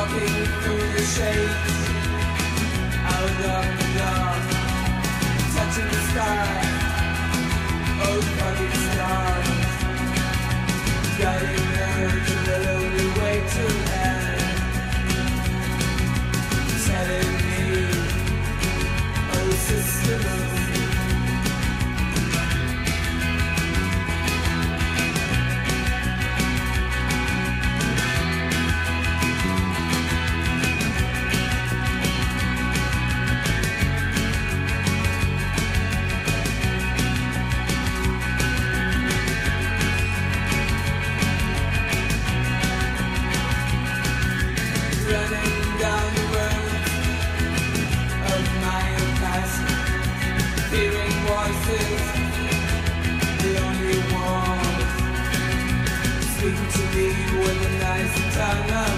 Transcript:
walking through the shades, out of the dark, touching the sky, oh colored stars, guiding her to the lonely way to hell, telling me, oh sister moon. Running down the road of my own past, hearing voices, the only ones speaking to me with a nice tongue.